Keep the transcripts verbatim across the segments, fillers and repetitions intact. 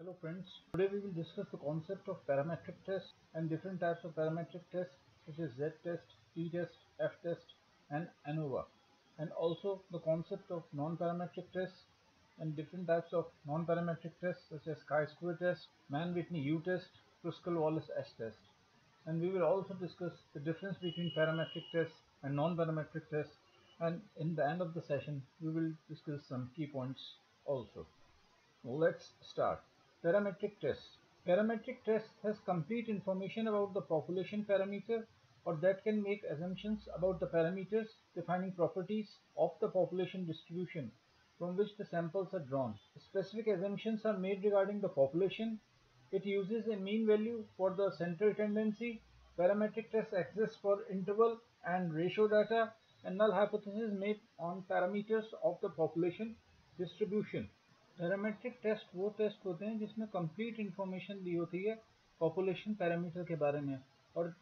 Hello friends, today we will discuss the concept of parametric tests and different types of parametric tests such as Z-test, T-test, F-test and ANOVA, and also the concept of non-parametric tests and different types of non-parametric tests such as chi-square test, Mann-Whitney U-test, Kruskal-Wallis H-test. And we will also discuss the difference between parametric tests and non-parametric tests, and in the end of the session we will discuss some key points also. Let's start. Parametric tests. Parametric tests has complete information about the population parameter, or that can make assumptions about the parameters defining properties of the population distribution from which the samples are drawn. Specific assumptions are made regarding the population. It uses a mean value for the central tendency. Parametric tests exist for interval and ratio data, and null hypothesis made on parameters of the population distribution. Parametric test वो test होते हैं जिसमें complete information दी होती है population parameter के बारे में, और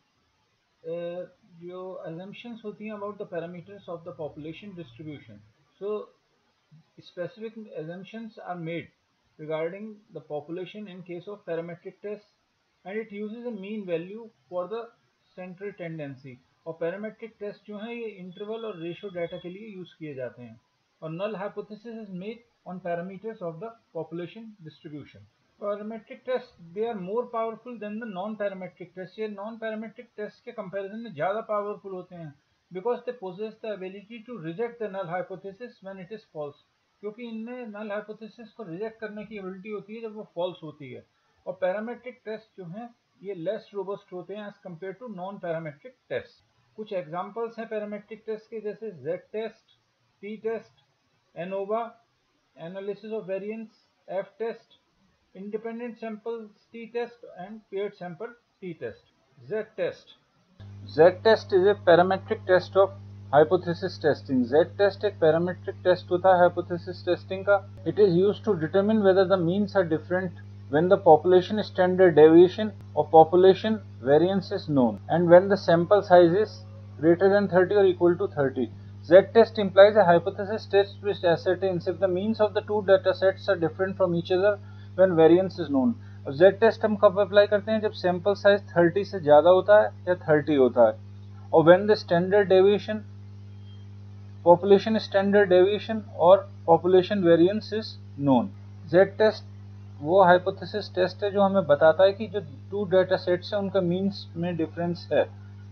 जो assumptions होती हैं about the parameters of the population distribution. So specific assumptions are made regarding the population in case of parametric tests, and it uses a mean value for the central tendency. और parametric test जो हैं ये interval और ratio data के लिए use किए जाते हैं. और null hypothesis is made on parameters of the population distribution. Parametric tests, they are more powerful than the non-parametric tests. ये non-parametric tests के comparison में ज़्यादा powerful होते हैं because they possess the ability to reject the null hypothesis when it is false. क्योंकि इनमें null hypothesis को reject करने की ability होती है जब वो false होती है. और parametric tests जो हैं ये less robust होते हैं as compared to non-parametric tests. कुछ examples हैं parametric tests के, जैसे Z-test, T-test, ANOVA, analysis of variance, F-test, independent samples T-test and paired sample T-test. Z-test. Z-test is a parametric test of hypothesis testing. Z-test एक parametric test होता है hypothesis testing का. It is used to determine whether the means are different when the population standard deviation or population variance is known, and when the sample size is greater than thirty or equal to thirty. Z-test implies a hypothesis test which ascertains if the means of the two data sets are different from each other when variance is known. अब Z-test हम कब apply करते हैं? जब sample size thirty से ज़्यादा होता है या थर्टी होता है, और when the standard deviation, population standard deviation और population variance is known. Z-test वो hypothesis test है जो हमें बताता है कि जो टू डाटा सेट्स हैं उनका मीन्स में डिफरेंस है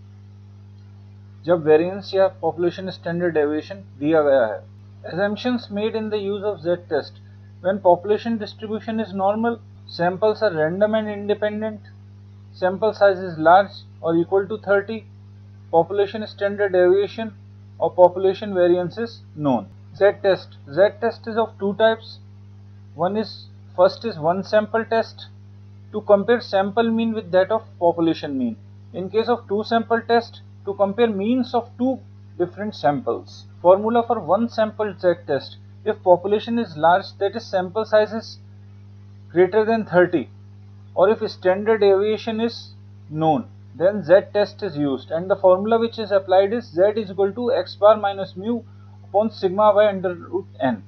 जब वेरिएंस या पॉपुलेशन स्टैंडर्ड डेविएशन दिया गया है. Assumptions made in the use of Z-test. When population distribution is normal, samples are random and independent, sample size is large or equal to thirty, population standard deviation or population variance is known. Z-test. Z-test is of two types. One is first is one sample test to compare sample mean with that of population mean. In case of two sample test, to compare means of two different samples. Formula for one sample Z-test: if population is large, that is sample size is greater than thirty, or if standard deviation is known, then Z-test is used, and the formula which is applied is Z is equal to x bar minus mu upon sigma by under root n.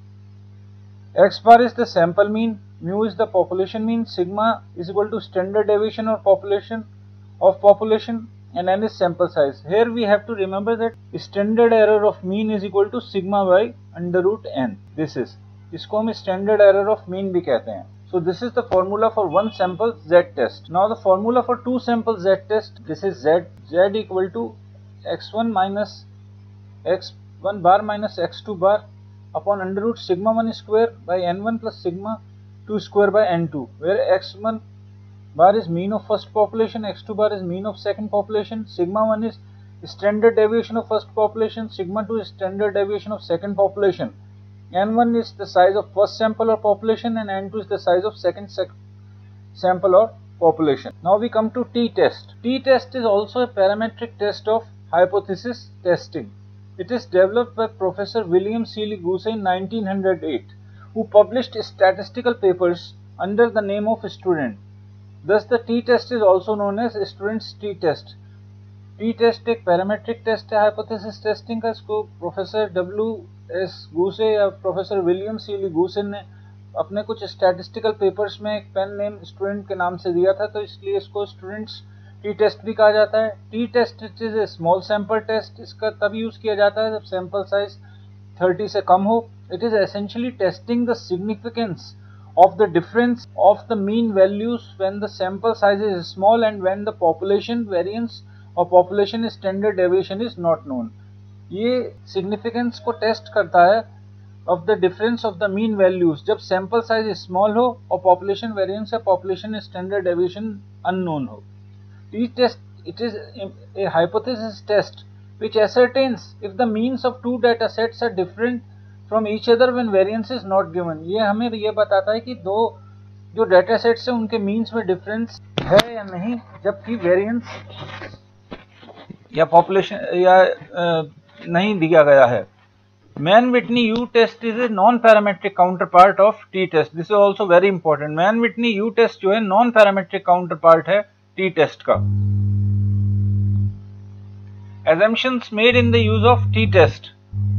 X bar is the sample mean, mu is the population mean, sigma is equal to standard deviation or population of population, and n is sample size. Here we have to remember that standard error of mean is equal to sigma by under root n. This is, इसको हम standard error of mean भी कहते हैं. So this is the formula for one sample Z-test. Now the formula for two sample Z-test, this is Z, Z equal to x one minus x one bar minus x two bar upon under root sigma one square by n one plus sigma two square by n two, where x one bar is mean of first population, x two bar is mean of second population, sigma one is standard deviation of first population, sigma two is standard deviation of second population, n one is the size of first sample or population, and n two is the size of second sec sample or population. Now we come to T-test. T-test is also a parametric test of hypothesis testing. It is developed by Professor William Seeley Goose in nineteen oh eight, who published statistical papers under the name of student. Thus the T-test is also known as student's T-test. T-test एक parametric test है hypothesis testing का. इसको professor W S गूसे या professor William सीली गूसे ने अपने कुछ statistical papers में एक पेन नेम स्टूडेंट के नाम से दिया था, तो इसलिए इसको स्टूडेंट्स टी टेस्ट भी कहा जाता है। T test it is a small sample test, इसका तब यूज किया जाता है जब सैंपल साइज थर्टी से कम हो। It is essentially testing the significance of the difference of the mean values when the sample size is small and when the population variance or population standard deviation is not known। ये significance को test करता है of the difference of the mean values जब sample size small हो और population variance या population standard deviation unknown हो। T-test it is a hypothesis test which ascertains if the means of two data sets are different from each other when variance is not given। ये हमें ये बताता है कि दो जो डेटा सेट्स हैं उनके मीन्स में डिफरेंस है या नहीं जबकि वेरिएंस या पॉपुलेशन या आ, नहीं दिया गया है। Mann Whitney U test is a non parametric counterpart of T test. This is also very important. Mann Whitney U test जो है नॉन पैरामेट्रिक काउंटर पार्ट है टी टेस्ट का। assumptions made in the use of t test।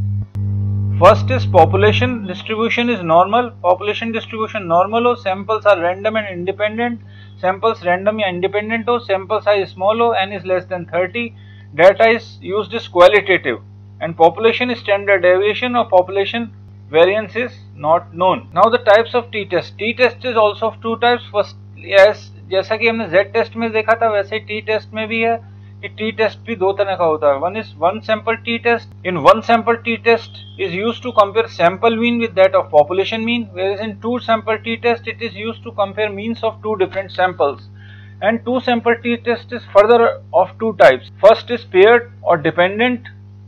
First is population distribution is normal। population distribution normal हो, samples are random and independent, samples random या independent हो, sample size small हो, n is less than thirty, data is used is qualitative, and population standard deviation or population variance is not known। Now the types of t test। t test is also of two types। First yes, जैसा कि हमने z test में देखा था वैसे ही t test में भी है कि टी टेस्ट भी दो तरह का होता है। One is one sample T test. In one sample T test is used to compare sample mean with that of population mean, whereas in two sample t test it is used to compare means of two different samples। And two sample t test is further of two types। First is paired or dependent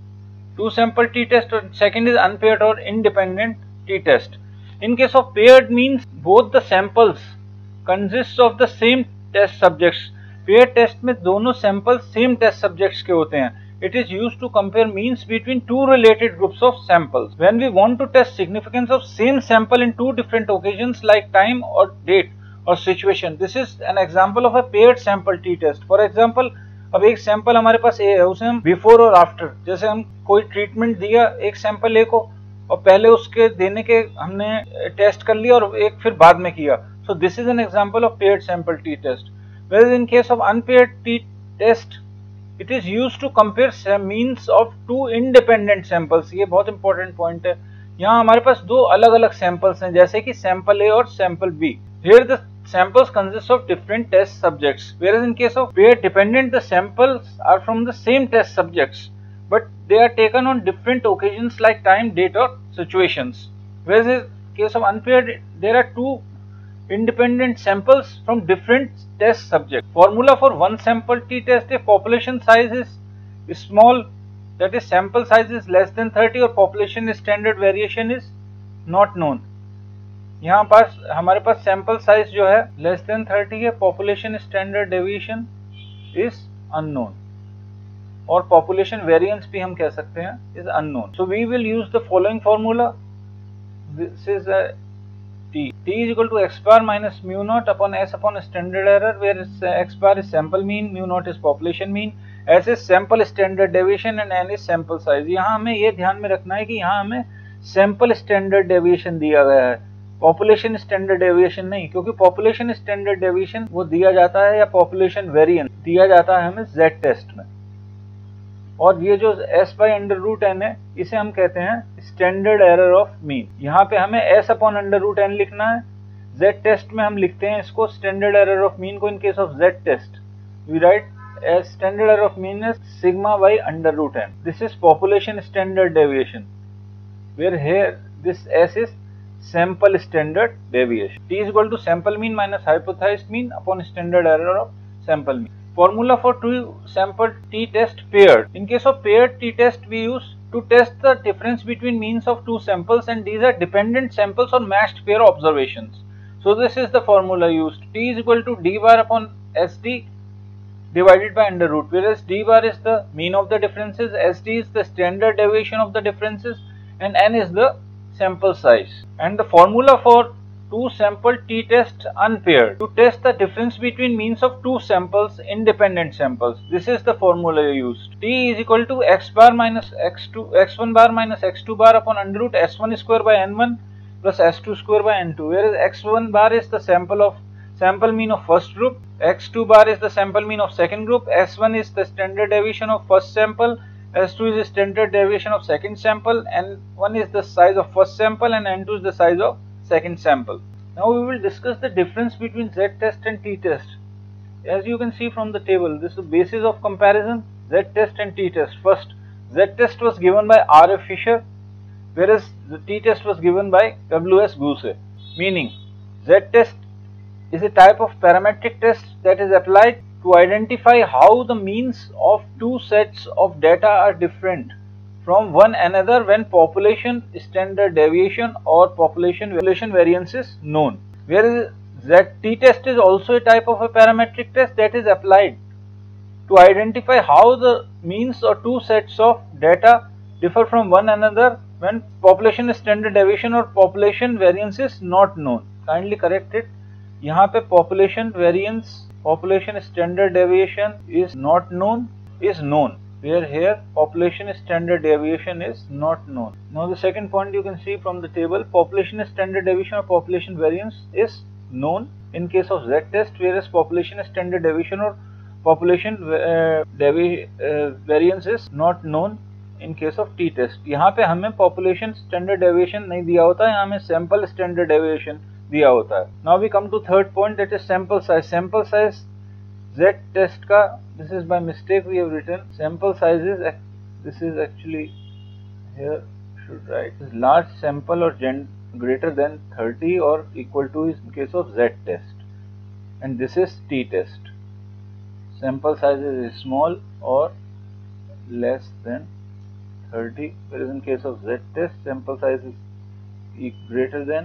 two sample t test, or second is unpaired or independent t test। In case of paired means both the samples consists of the same test subjects। Pair test में दोनों sample same test subjects के होते हैं। It is used to compare means between two related groups of samples. When we want to test significance of same sample in two different occasions like time और date और situation, this is an example of a paired sample T test. For example, अब एक sample हमारे पास ए है, उसे हम before और after, जैसे हम कोई ट्रीटमेंट दिया एक सैंपल ए को और पहले उसके देने के हमने टेस्ट कर लिया और एक फिर बाद में किया, so this is an example of paired sample T test. Whereas in case of unpaired t test, it is used to compare means of two independent samples। ये बहुत important point है। यहाँ हमारे पास दो अलग अलग samples हैं, जैसे कि sample A और sample B। Here the samples consist of different test subjects, whereas in case of pair dependent, the samples are from the same test subjects, but they are taken on different occasions like time, date or situations। Whereas in case of unpaired, there are two independent samples from different test subjects। Formula for one sample t test: if population size is small, that is sample size is less than thirty, or population standard variation is not known। यहाँ पास हमारे पास sample size जो है less than thirty है, population standard deviation is unknown, और population variance भी हम कह सकते हैं is unknown। So we will use the following formula। This is a T. T is equal to x bar minus mu naught upon S upon standard error, where x bar is sample mean, mu naught is population mean, S is sample standard deviation and N is sample size। यहाँ हमें ये ध्यान में रखना है कि यहाँ हमें sample standard deviation दिया गया है, population standard deviation नहीं, क्योंकि population standard deviation वो दिया जाता है या population variance दिया जाता है हमें Z test में, और ये जो s by under root n है इसे हम कहते हैं स्टैंडर्ड एरर ऑफ मीन। यहाँ पे हमें s upon under root n लिखना है। z टेस्ट में हम लिखते हैं इसको स्टैंडर्ड एरर ऑफ मीन को। In case of z test we write as standard error of mean is sigma by under root n. This is population standard deviation, where here this s is sample standard deviation. t is equal to sample mean minus hypothesis mean upon standard error of sample mean. Formula for two sample t test paired. In case of paired t test, we use to test the difference between means of two samples, and these are dependent samples or matched pair observations। So this is the formula used: t is equal to d bar upon sd divided by under root, whereas d bar is the mean of the differences, sd is the standard deviation of the differences, and n is the sample size। And the formula for two sample t test unpaired, to test the difference between means of two samples, independent samples, this is the formula used: t is equal to x bar minus x two x one bar minus x two bar upon under root s one square by n one, plus S two square by N two, whereas x one bar is the sample of sample mean of first group, x two bar is the sample mean of second group, S one is the standard deviation of first sample, S two is the standard deviation of second sample, N one is the size of first sample, and N two is the size of second sample. Now we will discuss the difference between z-test and t-test. As you can see from the table, this is the basis of comparison, z-test and t-test. First, z-test was given by R F Fisher, whereas the t-test was given by W S Goose. Meaning, z-test is a type of parametric test that is applied to identify how the means of two sets of data are different from one another when population standard deviation or population population variance is known. Whereas z-t-test is also a type of a parametric test that is applied to identify how the means or two sets of data differ from one another when population standard deviation or population variance is not known. Kindly correct it. यहाँ पे population variance, population standard deviation is not known, is known. Where here population standard deviation is not known. Now the second point you can see from the table, population standard deviation or population variance is known in case of z-test, whereas population standard deviation or population uh, devi, uh, variance is not known in case of t-test. यहाँ पे हमें population standard deviation नहीं दिया होता है, यहाँ हमें sample standard deviation दिया होता है. Now we come to third point, that is sample size. Sample size z-test का, this is by mistake we have written sample size is, this is actually here should write is large sample or gen greater than thirty or equal to is in case of z-test, and this is t-test. Sample size is small or less than thirty, whereas in case of z-test sample size is e greater than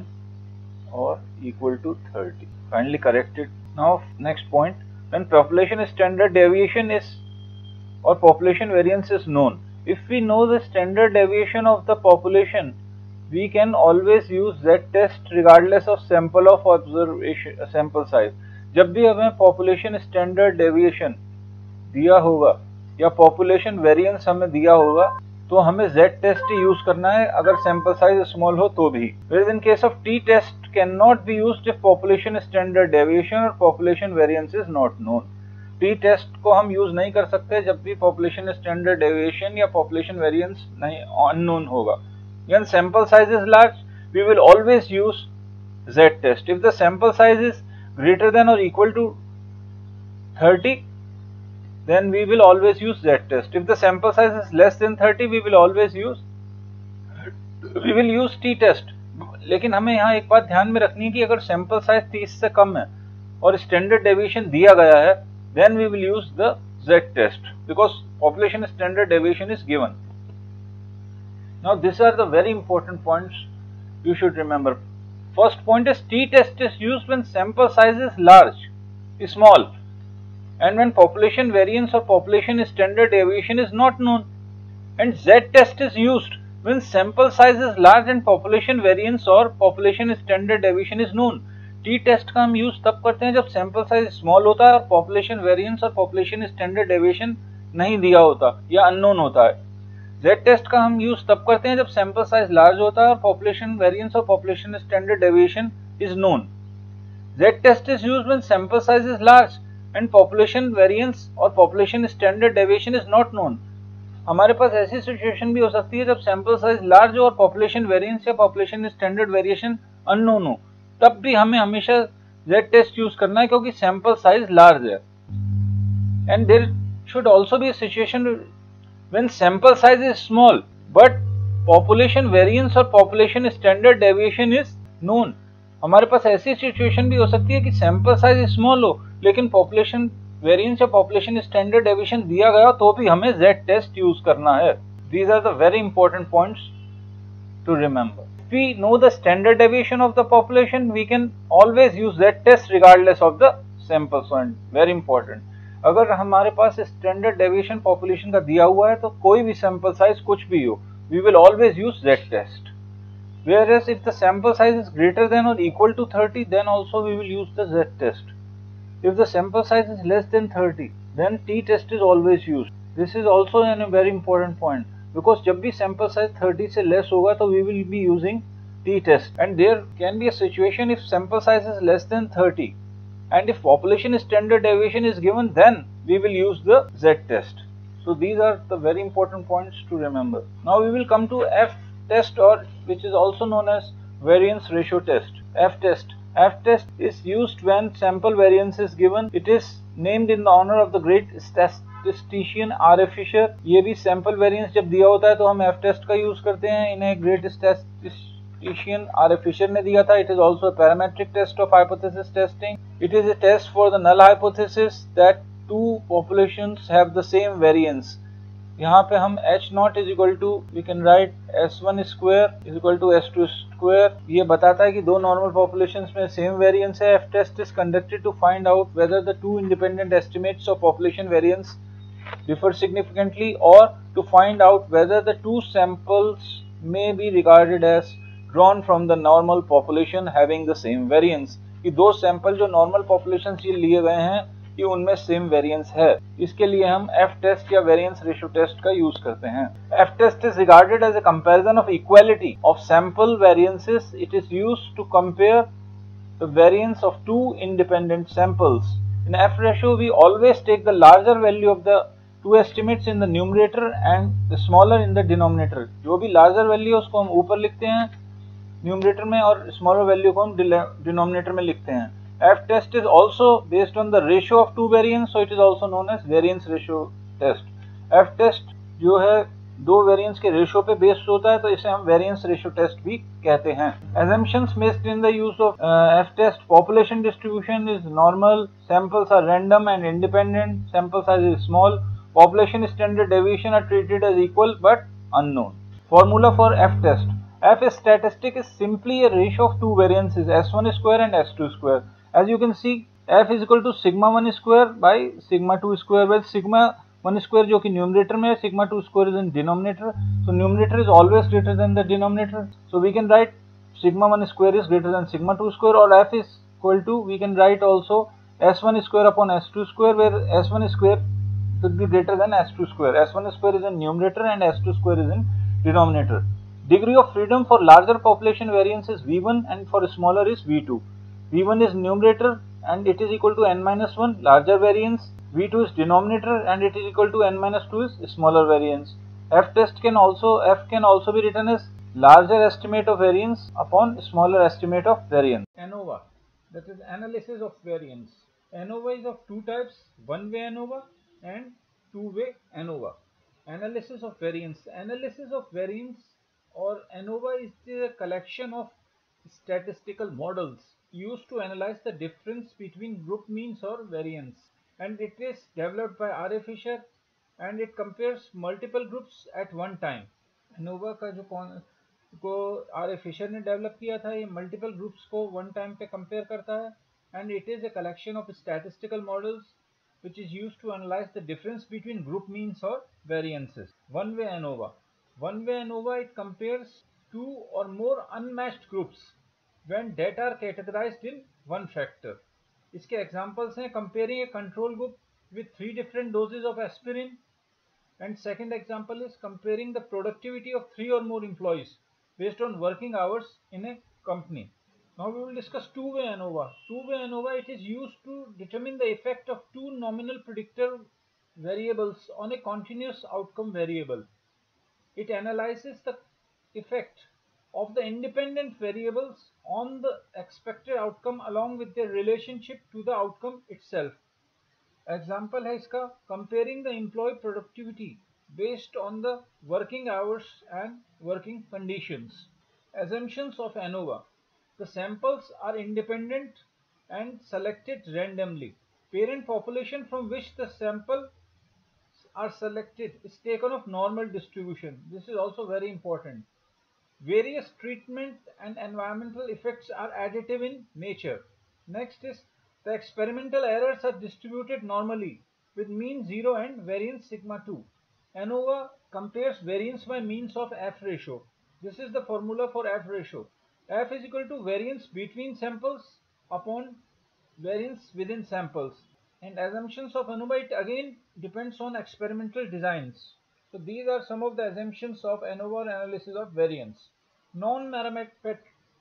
or equal to thirty. Finally correct it. Now next point, when population standard deviation is or population variance is known, if we know the standard deviation of the population, we can always use z-test regardless of sample of observation sample size. जब भी हमें population standard deviation दिया होगा या population variance हमें दिया होगा तो हमें z-test यूज करना है अगर sample size small हो तो भी. Whereas in case of t-test cannot be used if population standard deviation or population variance is not known. t-test को हम यूज नहीं कर सकते जब भी population standard deviation या population variance नहीं unknown होगा. When sample size is large, we will always use z-test. If the sample size is greater than or equal to thirty, then we will always use z-test. If the sample size is less than thirty, we will always use we will use t-test. लेकिन हमें यहाँ एक बात ध्यान में रखनी है कि अगर sample size तीस से कम है और standard deviation दिया गया है, then we will use the z-test because population standard deviation is given. Now these are the very important points you should remember. First point is t-test is used when sample size is large, small, and when population variance or population standard deviation is not known. And z-test is used when sample size is large and population variance or population standard deviation is known. t-test का हम use तब करते हैं जब sample size small होता है और population variance और population standard deviation नहीं दिया होता या unknown होता है. z-test का हम यूज तब करते हैं जब sample size large होता है और population variance और population standard deviation is known. z-test is used when sample size is large and population variance और population standard deviation is not known. हमारे पास ऐसी सिचुएशन भी हो सकती है जब सैंपल साइज लार्ज हो और पॉपुलेशन वेरिएंस या पॉपुलेशन स्टैंडर्ड वेरिएशन अननोन हो, तब भी हमें हमेशा जेड टेस्ट यूज करना है क्योंकि सैंपल साइज लार्ज है. And there should also be a situation when sample size is small but population variance और population standard deviation is known. हमारे पास ऐसी सिचुएशन भी हो सकती है कि सैंपल साइज स्मॉल हो लेकिन पॉपुलेशन वेरिएंस या पॉपुलेशन स्टैंडर्ड डेविएशन दिया गया तो भी हमें जेड टेस्ट यूज करना है. These are the very important points to remember. If we know the standard deviation of the population, we can always use that test regardless of the sample point. Very important. अगर हमारे पास standard deviation population का दिया हुआ है तो कोई भी sample size कुछ भी हो, we will always use that test. Whereas if the sample size is greater than or equal to thirty, then also we will use the Z test. If the sample size is less than thirty, then T test is always used. This is also a very important point. Because जब भी sample size thirty से less होगा तो we will be using t-test, and there can be a situation if sample size is less than thirty, and if population standard deviation is given, then we will use the z-test. So these are the very important points to remember. Now we will come to f-test, or which is also known as variance ratio test. F-test. F-test is used when sample variance is given. It is named in the honor of the great statistician R F Fisher. ये भी sample variance जब दिया होता है तो हम F-test का use करते हैं. इन्हें great statistician R F Fisher ने दिया था. It is also a parametric test of hypothesis testing. It is a test for the null hypothesis that two populations have the same variance. यहाँ पे हम H naught is equal to, we can write S one square is equal to S two square. ये बताता है कि दो normal populations में same variance है. F test is conducted to find out whether the two independent estimates of population variance differ significantly, or to find out whether the two samples may be regarded as drawn from the normal population having the same variance. कि दो sample जो normal populations ये लिए गए हैं कि उनमें same variance है. इसके लिए हम एफ टेस्ट या वेरिएंस रेशियो टेस्ट का यूज करते हैं. F test is regarded as a comparison of equality of sample variances. It is used to compare the variance of two independent samples. In F ratio we always take the larger value of the two estimates in the numerator and the smaller in the denominator. जो भी larger value है उसको हम ऊपर लिखते हैं numerator में, और स्मॉलर वैल्यू को हम डिनोमिनेटर में लिखते हैं. F test is also based on the ratio of two variance, so it is also known as variance ratio test. F test जो है दो वेरिएंस के रेशियो पे बेस्ड होता है, तो इसे हम वेरिएंस रेशियो टेस्ट भी कहते हैं. Assumptions made in the use of uh, F test: population distribution is normal, samples are random and independent, sample size is small, population standard deviation are treated as equal but unknown. Formula for F test: F statistic is simply a ratio of two variances, S one square and S two square. As you can see, F is equal to sigma one square by sigma two square, where sigma one square जो कि numerator में है, sigma two square is in denominator. So numerator is always greater than the denominator. So we can write sigma one square is greater than sigma two square, or F is equal to, we can write also S one square upon S two square, where S one square should be greater than S two square. S one square is in numerator and S two square is in denominator. Degree of freedom for larger population variance is V one and for smaller is V two. V one is numerator and it is equal to n minus one, larger variance. V two is denominator and it is equal to n minus two, is smaller variance. F test can also, F can also be written as larger estimate of variance upon smaller estimate of variance. ANOVA, that is analysis of variance. ANOVA is of two types, one-way ANOVA and two-way ANOVA. Analysis of variance. Analysis of variance or ANOVA is the collection of statistical models used to analyze the difference between group means or variance, and it is developed by R F Fisher and it compares multiple groups at one time. ANOVA का जो कौन को R F Fisher ने develop किया था, ये multiple groups को one time पे कंपेयर करता है, and it is a collection of statistical models which is used to analyze the difference between group means or variances. One-way ANOVA. One-way ANOVA, it compares two or more unmatched groups when data are categorized in one factor. इसके examples हैं comparing a control group with three different doses of aspirin, and second example is comparing the productivity of three or more employees based on working hours in a company. Now we will discuss two-way ANOVA. Two-way ANOVA, it is used to determine the effect of two nominal predictor variables on a continuous outcome variable. It analyzes the effect of the independent variables on the expected outcome along with their relationship to the outcome itself. Example है इसका, comparing the employee productivity based on the working hours and working conditions. Assumptions of ANOVA. The samples are independent and selected randomly. Parent population from which the sample are selected is taken of normal distribution. This is also very important. Various treatment and environmental effects are additive in nature. Next is the experimental errors are distributed normally with mean zero and variance sigma two. ANOVA compares variance by means of F ratio. This is the formula for F ratio. F is equal to variance between samples upon variance within samples. And assumptions of ANOVA, it again depends on experimental designs. So these are some of the assumptions of ANOVA analysis of variance. Non-parametric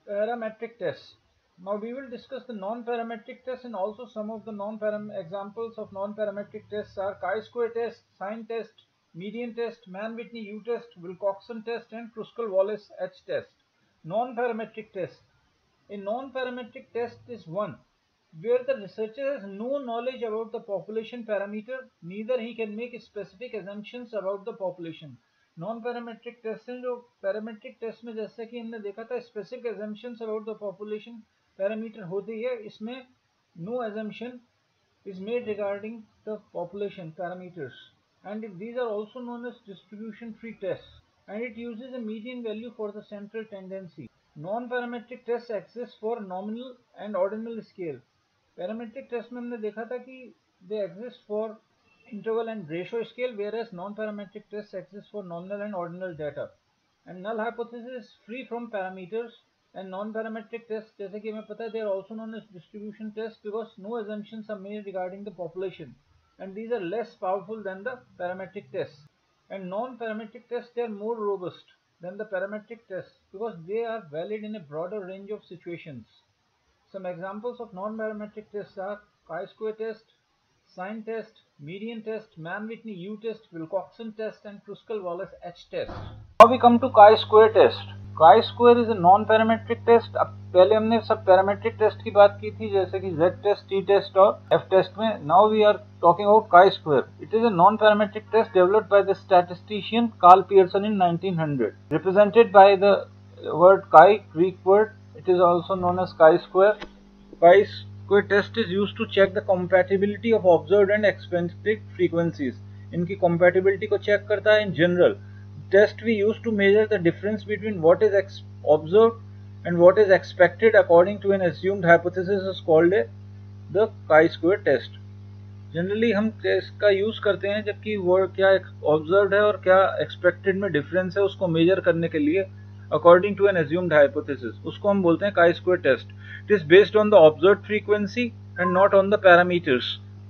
Parametric tests. Now we will discuss the non-parametric tests, and also some of the non-param examples of non-parametric tests are chi-square test, sign test, median test, Mann-Whitney U test, Wilcoxon test, and Kruskal-Wallis H test. Non-parametric test. A non-parametric test is one where the researcher has no knowledge about the population parameter, neither he can make specific assumptions about the population. Non parametric test हैं जो parametric test में जैसे कि हमने देखा था specific assumptions about the population parameter होती है, इसमें no assumption is made regarding the population parameters, and these are also known as distribution tree tests, and it uses a median value for the central tendency. Non-parametric tests exist for nominal and ordinal scale. Parametric test में हमने देखा था कि they exist for interval and ratio scale, whereas non-parametric tests exist for nominal and ordinal data. And null hypothesis is free from parameters, and non-parametric tests, जैसे कि हमें पता है, they are also known as distribution tests because no assumptions are made regarding the population, and these are less powerful than the parametric tests. And non-parametric tests, they are more robust than the parametric tests because they are valid in a broader range of situations. Some examples of non-parametric tests are chi-square test, sign test, median test, Mann-Whitney U test, Wilcoxon test, and Kruskal-Wallis H test. Now we come to chi-square test. Chi-square is a non-parametric test. अब पहले हमने सब parametric test की बात की थी, जैसे कि Z test, T test और F test में. Now we are talking about chi-square. It is a non-parametric test developed by the statistician Carl Pearson in nineteen hundred. Represented by the word chi, Greek word. It is also known as chi-square. Chi-square test is used to check the compatibility of observed and expected frequencies. इनकी compatibility को check करता है in general. Test we use to measure the difference between what is observed and what is expected according to an assumed hypothesis is called a the chi-square test. Generally हम test का use करते हैं जबकि वो क्या observed है और क्या expected में difference है उसको measure करने के लिए according to an assumed hypothesis. उसको हम बोलते हैं chi-square test. It is based on the observed frequency and not on the parameters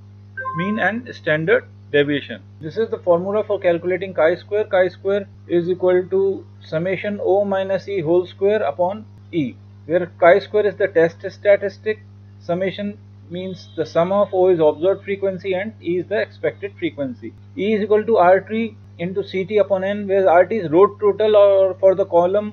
mean and standard deviation. This is the formula for calculating chi-square. Chi-square is equal to summation O minus E whole square upon E, where chi-square is the test statistic, summation means the sum of O is observed frequency and E is the expected frequency. E is equal to R T into C T upon N, where R T is row total or for the column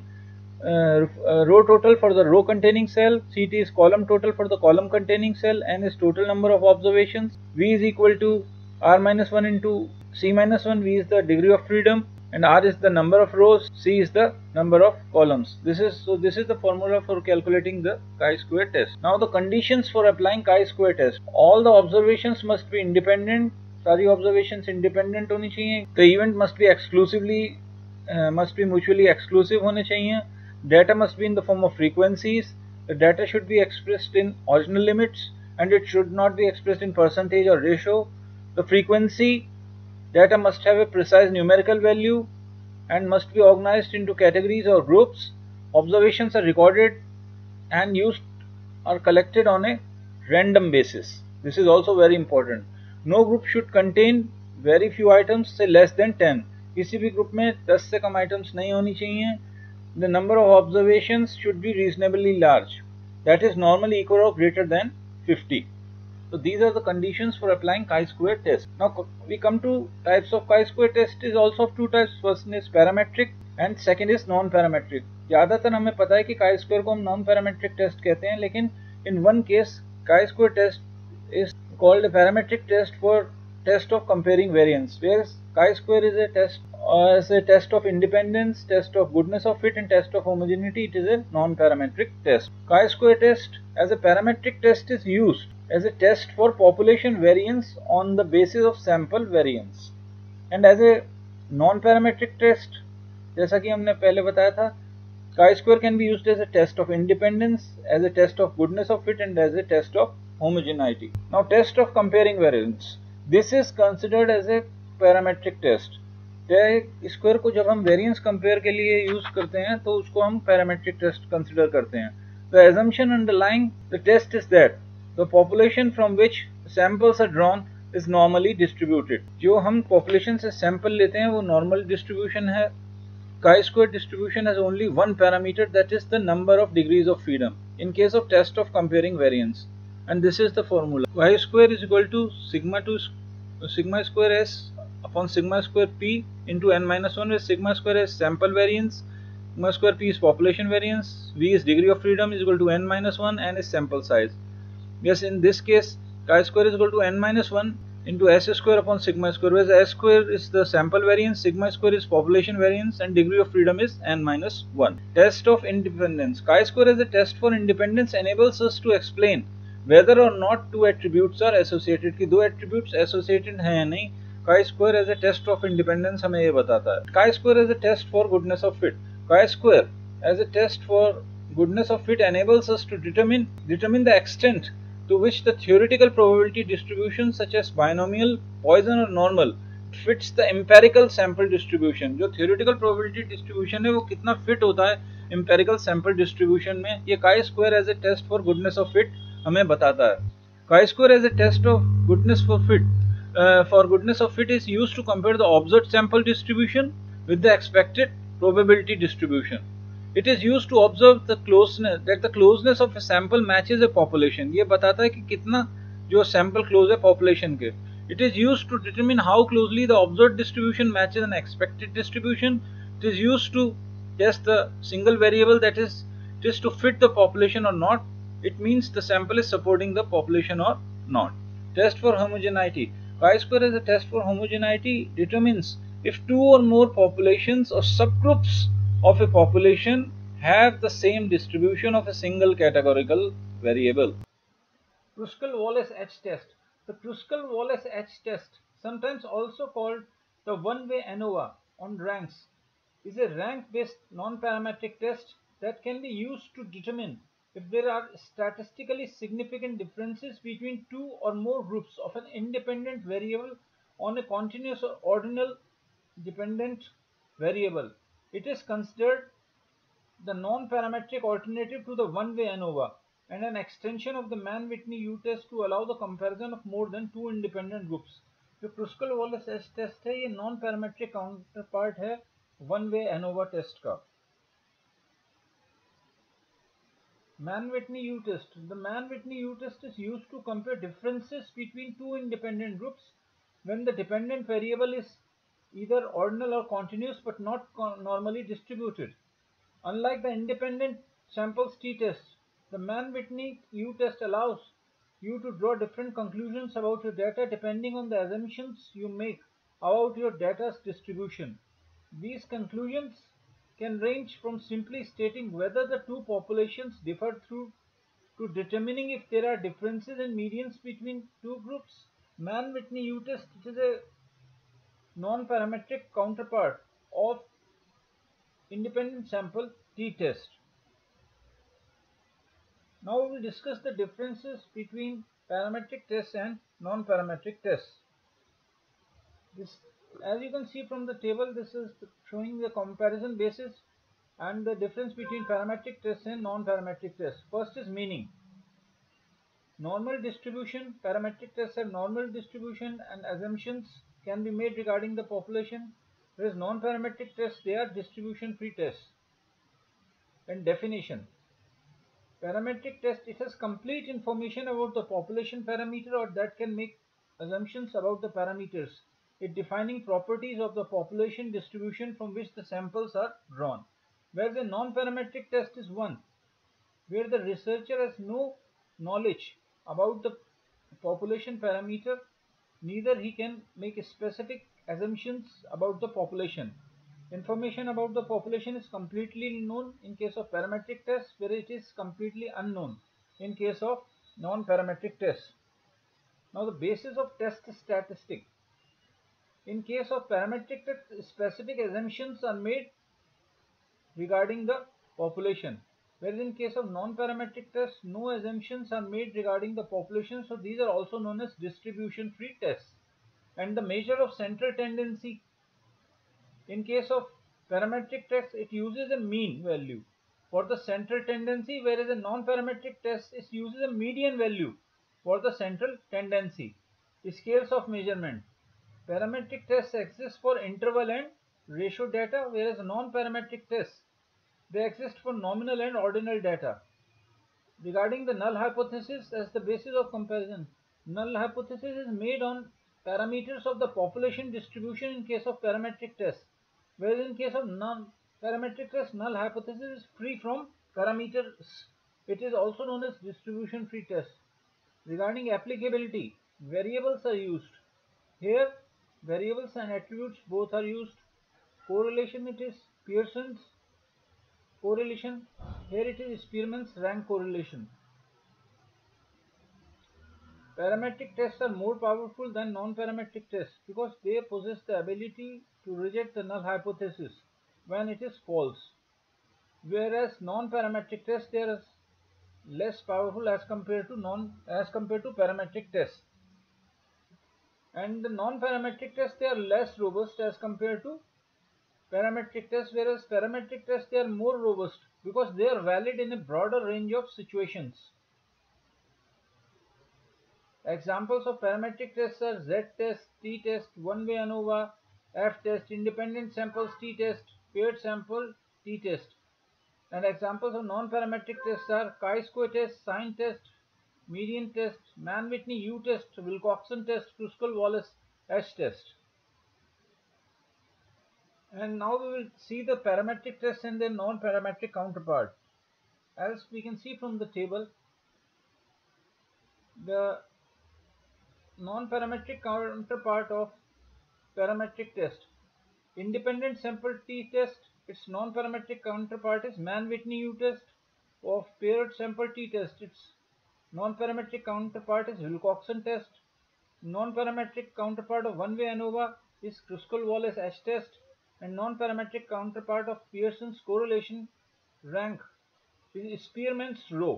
uh, uh, row total for the row containing cell, C T is column total for the column containing cell, N is total number of observations, V is equal to R minus one into C minus one, V is the degree of freedom, and R is the number of rows, C is the number of columns. This is so this is the formula for calculating the chi-square test. Now the conditions for applying chi-square test. All the observations must be independent. सारी observations independent होनी चाहिए. The event must be exclusively uh, must be mutually exclusive होने चाहिए. Data must be in the form of frequencies. The data should be expressed in original limits, and it should not be expressed in percentage or ratio. The frequency data must have a precise numerical value and must be organized into categories or groups. Observations are recorded and used or collected on a random basis. This is also very important. No group should contain very few items, say less than ten. किसी भी group में ten से कम items नहीं होनी चाहिए. The number of observations should be reasonably large, that is normally equal or greater than fifty. So these are the conditions for applying chi-square test. Now we come to types of chi-square test is also of two types. First is parametric and second is non-parametric. ज़्यादातर हमें पता है कि chi-square को हम non-parametric test कहते हैं, लेकिन in one case chi-square test is called a parametric test for test of comparing variance, whereas chi-square is a test uh, as a test of independence, test of goodness of fit, and test of homogeneity. It is a non-parametric test. Chi-square test as a parametric test is used as a test for population variance on the basis of sample variance, and as a non-parametric test, जैसा कि हमने पहले बताया था, chi-square can be used as a test of independence, as a test of goodness of fit, and as a test of homogeneity. Now test of comparing variance. This is considered as a parametric test. Square को जब हम variance compare के लिए use करते हैं तो उसको हम parametric test consider करते हैं. The assumption underlying the test is that the population from which samples are drawn is normally distributed. जो हम population से sample लेते हैं वो normal distribution है. chi-square distribution has only one parameter, that is the number of degrees of freedom in case of test of comparing variance. And this is the formula: y square is equal to sigma two sigma square s upon sigma square p into n minus one, where sigma square is sample variance, sigma square p is population variance, v is degree of freedom is equal to n minus one, and is sample size. Yes, in this case chi-square is equal to n minus one into s square upon sigma square, where s square is the sample variance, sigma square is population variance, and degree of freedom is n minus one. Test of independence. Chi-square as a test for independence enables us to explain whether or not two attributes are associated, कि दो attributes associated हैं या नहीं. Chi-square as a test of independence हमें ये बताता है. Chi-square as a test for goodness of fit. Chi-square as a test for goodness of fit enables us to determine determine the extent to which the theoretical probability distribution such as binomial, Poisson or normal fits the empirical sample distribution. जो theoretical probability distribution है वो कितना fit होता है empirical sample distribution में, ये chi-square as a test for goodness of fit हमें बताता है. Chi-square as a test of goodness for fit uh, for goodness of fit is used to compare the observed sample distribution with the expected probability distribution. It is used to observe the closeness that the closeness of a sample matches a population. ये बताता है कि कितना जो sample close है population के. It is used to determine how closely the observed distribution matches an expected distribution. It is used to test the single variable, that is, it is to fit the population or not. It means the sample is supporting the population or not. Test for homogeneity. Chi-square as a test for homogeneity determines if two or more populations or subgroups of a population have the same distribution of a single categorical variable. Kruskal-Wallis H test. The Kruskal-Wallis H test, sometimes also called the one-way ANOVA on ranks, is a rank-based non-parametric test that can be used to determine if there are statistically significant differences between two or more groups of an independent variable on a continuous or ordinal dependent variable. It is considered the non-parametric alternative to the one-way ANOVA and an extension of the Mann-Whitney U-test to allow the comparison of more than two independent groups. जो Kruskal-Wallis H test है, ये non-parametric counterpart है one-way ANOVA test का. Mann-Whitney U-test. The Mann-Whitney U-test is used to compare differences between two independent groups when the dependent variable is either ordinal or continuous but not normally distributed. Unlike the independent samples t-test, the Mann-Whitney U-test allows you to draw different conclusions about your data depending on the assumptions you make about your data's distribution. These conclusions can range from simply stating whether the two populations differ through to determining if there are differences in medians between two groups. Mann-Whitney U-test is a non-parametric counterpart of independent sample t-test. Now we will discuss the differences between parametric tests and non-parametric tests. This, as you can see from the table, this is showing the comparison basis and the difference between parametric tests and non-parametric tests. First is meaning. Normal distribution. Parametric tests have normal distribution and assumptions can be made regarding the population, whereas non-parametric tests, they are distribution-free tests. And definition. Parametric test, it has complete information about the population parameter or that can make assumptions about the parameters, it defining properties of the population distribution from which the samples are drawn. Whereas a non-parametric test is one where the researcher has no knowledge about the population parameter, neither he can make specific assumptions about the population. Information about the population is completely known in case of parametric tests, where it is completely unknown in case of non-parametric tests. Now the basis of test statistic. In case of parametric tests, specific assumptions are made regarding the population, whereas in case of non-parametric tests, no assumptions are made regarding the population, so these are also known as distribution-free tests. And the measure of central tendency. In case of parametric test, it uses a mean value for the central tendency, whereas a non-parametric test is uses a median value for the central tendency. Scales of measurement. Parametric tests exist for interval and ratio data, whereas non-parametric tests, they exist for nominal and ordinal data. Regarding the null hypothesis as the basis of comparison, null hypothesis is made on parameters of the population distribution in case of parametric tests, whereas in case of non-parametric tests, null hypothesis is free from parameters. It is also known as distribution-free test. Regarding applicability, variables are used. Here, variables and attributes both are used. Correlation, it is Pearson's correlation. Here it is Spearman's rank correlation. Parametric tests are more powerful than non-parametric tests because they possess the ability to reject the null hypothesis when it is false, whereas non-parametric tests, they are less powerful as compared to non as compared to parametric tests. And the non-parametric tests, they are less robust as compared to parametric tests, whereas parametric tests, they are more robust because they are valid in a broader range of situations. Examples of parametric tests are Z-test, T-test, one-way ANOVA, F-test, independent samples T-test, paired sample T-test. And examples of non-parametric tests are chi-square test, sign test, median test, Mann-Whitney U-test, Wilcoxon test, Kruskal-Wallis H-test. And now we will see the parametric tests and their non-parametric counterpart. As we can see from the table, the non-parametric counterpart of parametric test, independent sample T-test, its non-parametric counterpart is Mann-Whitney U-test. Of paired sample T-test, its non-parametric counterpart is Wilcoxon test. Non-parametric counterpart of one-way ANOVA is Kruskal-Wallis H-test, and non-parametric counterpart of Pearson's correlation rank is Spearman's rho.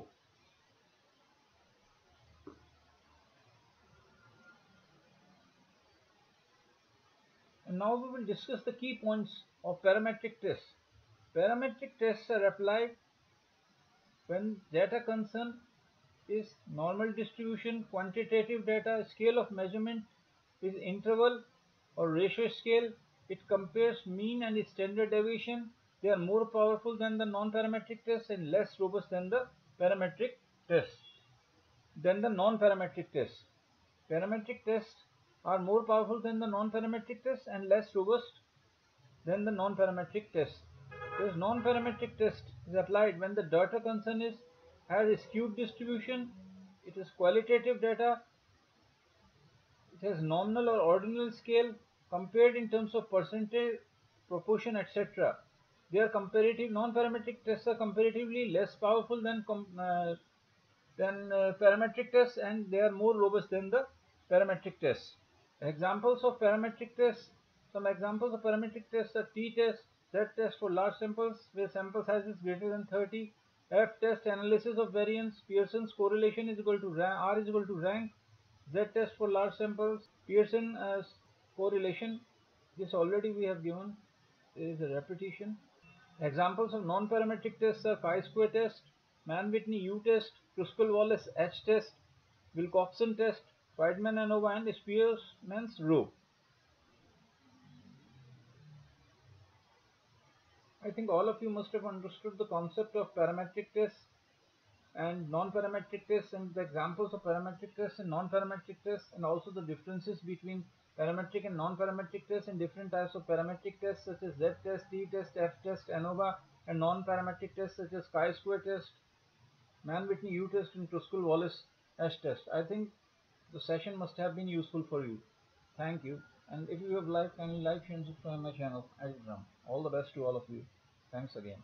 And now we will discuss the key points of parametric tests. Parametric tests are applied when data concern is normal distribution, quantitative data, scale of measurement is interval or ratio scale. It compares mean and standard deviation. They are more powerful than the non-parametric tests and less robust than the parametric tests. Than the non-parametric tests. Parametric tests are more powerful than the non-parametric tests and less robust than the non-parametric tests. This non-parametric test is applied when the data concern is has a skewed distribution, it is qualitative data, it has nominal or ordinal scale, compared in terms of percentage, proportion, et cetera. They are comparative. Non-parametric tests are comparatively less powerful than uh, than uh, parametric tests, and they are more robust than the parametric tests. Examples of parametric tests. Some examples of parametric tests are T-test, Z-test for large samples where sample size is greater than thirty, F-test, analysis of variance, Pearson's correlation is equal to rank, R is equal to rank, Z-test for large samples, Pearson as correlation. This already we have given. There is a repetition. Examples of non-parametric tests are chi-square test, Mann-Whitney U-test, Kruskal-Wallis H-test, Wilcoxon test, Weidman ANOVA, and Spearman's rho. I think all of you must have understood the concept of parametric tests and non-parametric tests and the examples of parametric tests and non-parametric tests, and also the differences between parametric and non-parametric tests and different types of parametric tests such as Z-test, T-test, F-test, ANOVA, and non-parametric tests such as chi-square test, Mann-Whitney U-test, and Kruskal-Wallis H-test. I think the session must have been useful for you. Thank you. And if you have liked, kindly like, share, and subscribe my channel. All the best to all of you. Thanks again.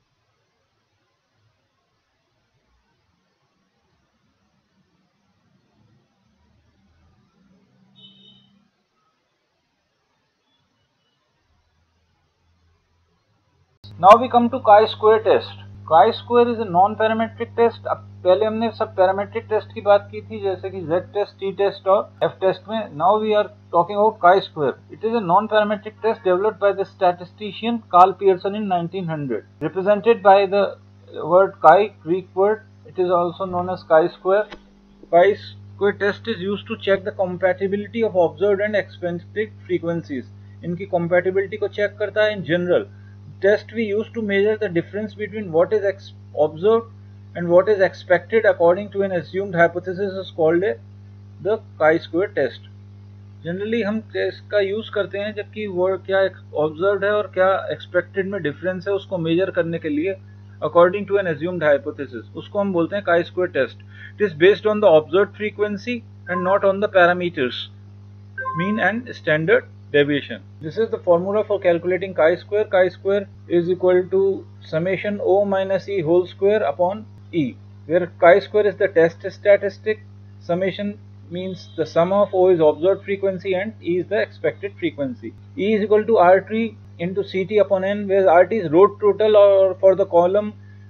Now we come to chi-square test. Chi-square is a non-parametric test. अब पहले हमने सब parametric test की बात की थी जैसे कि Z-test, T-test और F-test में. Now we are talking about chi-square. It is a non-parametric test developed by the statistician Karl Pearson in nineteen hundred. Represented by the word chi, Greek word. It is also known as chi-square. Chi-square test is used to check the compatibility of observed and expected frequencies इनकी compatibility को check करता है. In general, test we use to measure the difference between what is observed and what is expected according to an assumed hypothesis is called a, the chi-square test. जनरली हम इसका use करते हैं जबकि वो क्या ऑब्जर्व्ड है और क्या एक्सपेक्टेड में डिफरेंस है उसको मेजर करने के लिए according to an assumed hypothesis. उसको हम बोलते हैं chi square test. It is based on the observed frequency and not on the parameters mean and standard deviation. This is the formula for calculating chi square. Chi square is equal to summation O minus E whole square upon E, where chi square is the test statistic, summation means the sum of O is observed frequency and E is the expected frequency. E is equal to R T into C T upon N, where R T is row total or for the column,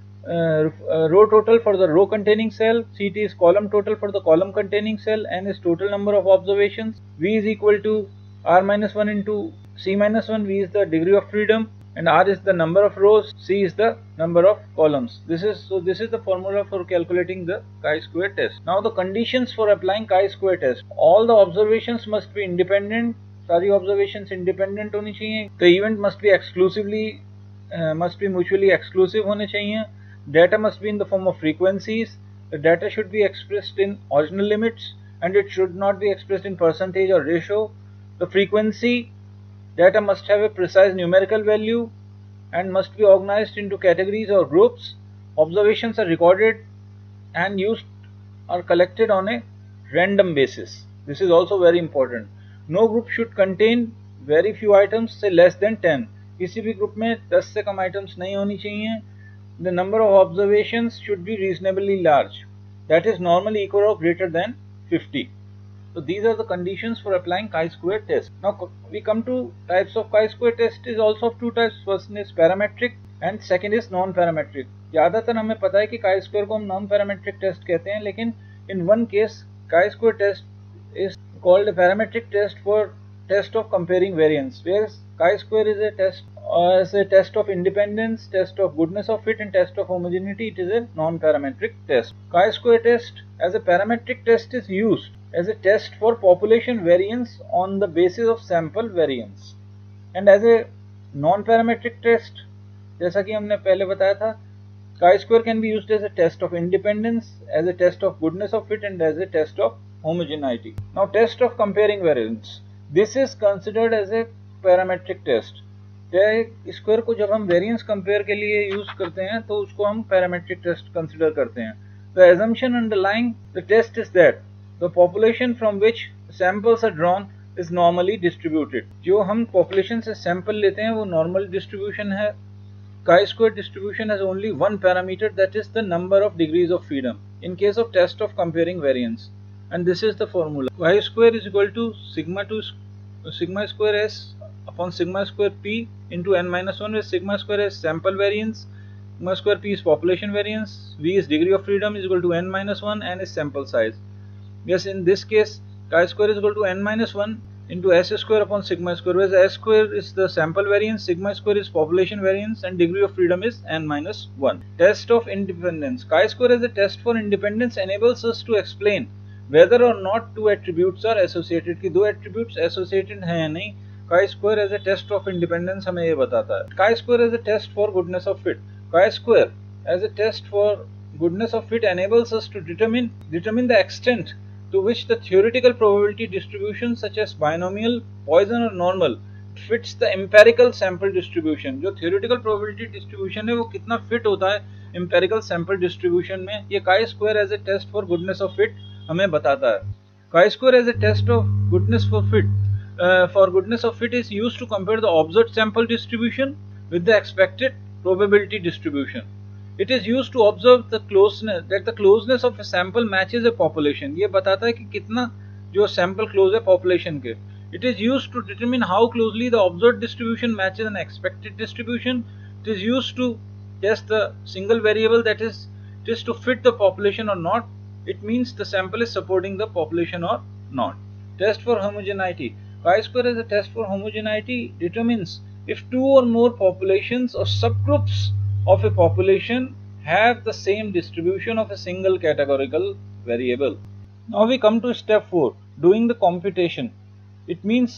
uh, uh, row total for the row containing cell, C T is column total for the column containing cell, N is total number of observations, V is equal to R minus one into C minus one, V is the degree of freedom, and R is the number of rows, C is the number of columns. This is so this is the formula for calculating the chi square test. Now the conditions for applying chi square test. All the observations must be independent. सारी observations independent होनी चाहिए. The event must be exclusively uh, must be mutually exclusive होने चाहिए. Data must be in the form of frequencies. The data should be expressed in original limits and it should not be expressed in percentage or ratio. The frequency data must have a precise numerical value and must be organized into categories or groups. Observations are recorded and used or collected on a random basis. This is also very important. No group should contain very few items, say less than ten. किसी भी group में दस से कम items नहीं होनी चाहिए. The number of observations should be reasonably large. That is normally equal or greater than fifty. So these are the conditions for applying chi square test. Now we come to types of chi square test. Is also of two types. First is parametric and second is non-parametric. ज़्यादातर हमें पता है कि chi square को हम non-parametric test कहते हैं, लेकिन in one case chi square test is called a parametric test for test of comparing variance, whereas chi square is a test uh, is a test of independence, test of goodness of fit, and test of homogeneity. It is a non-parametric test. Chi square test as a parametric test is used as a test for population variance on the basis of sample variance, and as a non-parametric test, जैसा कि हमने पहले बताया था, chi square can be used as a test of independence, as a test of goodness of fit, and as a test of homogeneity. Now test of comparing variance. This is considered as a parametric test. Square को जब हम variance compare के लिए use करते हैं तो उसको हम पैरामेट्रिक टेस्ट कंसिडर करते हैं. The assumption underlying the test is that the population from which samples are drawn is normally distributed. जो हम population से sample लेते हैं वो normal distribution है. chi-square distribution has only one parameter, that is the number of degrees of freedom in case of test of comparing variance, and this is the formula. Y square is equal to sigma to sigma square s upon sigma square p into n minus one, where sigma square is sample variance, sigma square p is population variance, v is degree of freedom is equal to n minus one, and is sample size. Yes, in this case chi-square is equal to n minus one into s square upon sigma square, where s square is the sample variance, sigma square is population variance, and degree of freedom is n minus one. Test of independence. Chi-square as a test for independence enables us to explain whether or not two attributes are associated. कि दो attributes associated हैं या नहीं. chi-square as a test of independence हमें ये बताता है. chi-square as a test for goodness of fit. chi-square as a test for goodness of fit enables us to determine determine the extent to which the theoretical probability distribution such as binomial, Poisson or normal fits the empirical sample distribution. जो theoretical probability distribution है वो कितना fit होता है empirical sample distribution में, ये chi-square as a test for goodness of fit हमें बताता है. chi-square as a test of goodness for fit uh, for goodness of fit is used to compare the observed sample distribution with the expected probability distribution. It is used to observe the closeness that the closeness of a sample matches a population. ये बताता है कि कितना जो sample close है population के. It is used to determine how closely the observed distribution matches an expected distribution. It is used to test the single variable, that is, it is to fit the population or not. It means the sample is supporting the population or not. Test for homogeneity. Chi-square as a test for homogeneity determines if two or more populations or subgroups of a population have the same distribution of a single categorical variable. Now we come to step four, doing the computation. It means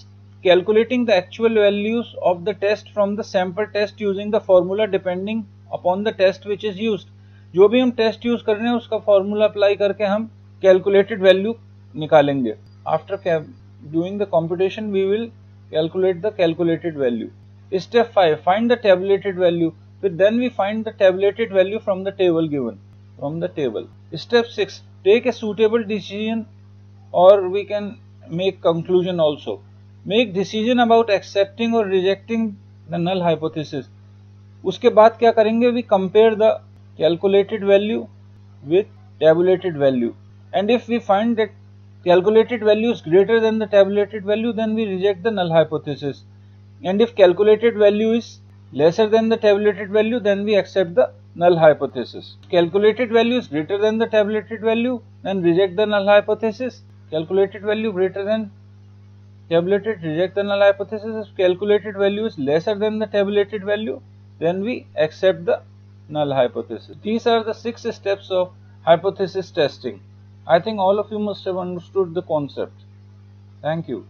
calculating the actual values of the test from the sample test using the formula depending upon the test which is used. जो भी हम test use कर रहे हैं उसका formula apply करके हम calculated value निकालेंगे. After doing the computation we will calculate the calculated value. Step five, find the tabulated value. Then we find the tabulated value from the table given, from the table. Step six, take a suitable decision, or we can make conclusion also. Make decision about accepting or rejecting the null hypothesis. उसके बाद क्या करेंगे? We compare the calculated value with tabulated value, and if we find that calculated value is greater than the tabulated value, then we reject the null hypothesis, and if calculated value is lesser than the tabulated value, then we accept the null hypothesis. Calculated value is greater than the tabulated value, then reject the null hypothesis. Calculated value greater than tabulated, reject the null hypothesis. If calculated value is lesser than the tabulated value, then we accept the null hypothesis. These are the six steps of hypothesis testing. I think all of you must have understood the concept. Thank you.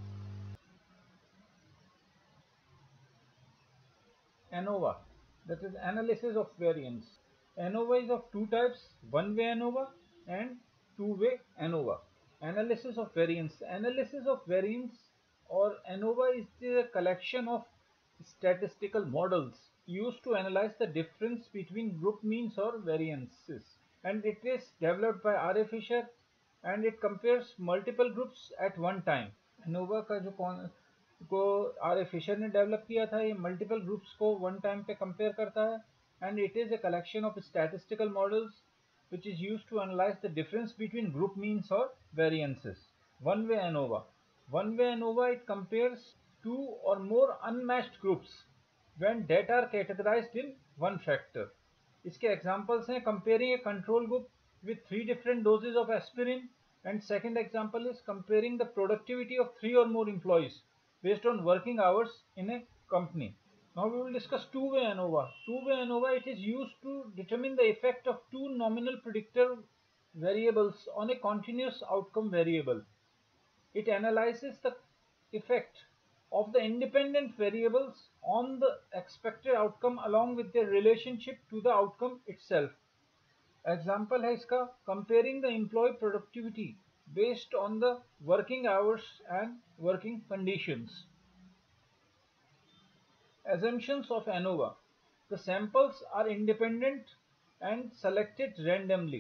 ANOVA, that is analysis of variance. ANOVA is of two types, one-way ANOVA and two-way ANOVA. Analysis of variance. Analysis of variance or ANOVA is the collection of statistical models used to analyze the difference between group means or variances, and it is developed by R A Fisher, and it compares multiple groups at one time. ANOVA का जो कौन को R A Fisher ने develop किया था, ये multiple groups को one time पे कंपेयर करता है, and it is a collection of statistical models which is used to analyze the difference between group means or variances. One-way ANOVA. One-way ANOVA, it compares two or more unmatched groups when data are categorized in one factor. इसके examples हैं comparing a control group with three different doses of aspirin, and second example is comparing the productivity of three or more employees based on working hours in a company. Now we will discuss two-way ANOVA. Two-way ANOVA, it is used to determine the effect of two nominal predictor variables on a continuous outcome variable. It analyzes the effect of the independent variables on the expected outcome along with their relationship to the outcome itself. Example है इसका comparing the employee productivity based on the working hours and working conditions. Assumptions of ANOVA. The samples are independent and selected randomly.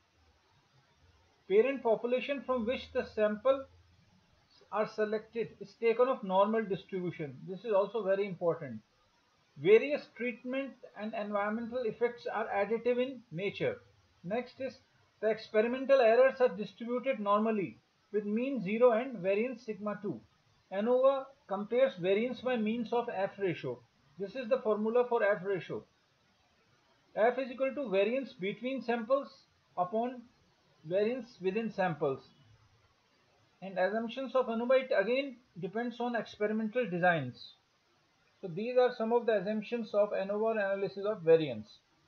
Parent population from which the samples are selected is taken of normal distribution. This is also very important. Various treatment and environmental effects are additive in nature. Next is the experimental errors are distributed normally with mean zero and variance sigma two. ANOVA compares variance by means of F ratio. This is the formula for F ratio. F is equal to variance between samples upon variance within samples. And assumptions of ANOVA, it again depends on experimental designs. So these are some of the assumptions of ANOVA analysis of variance.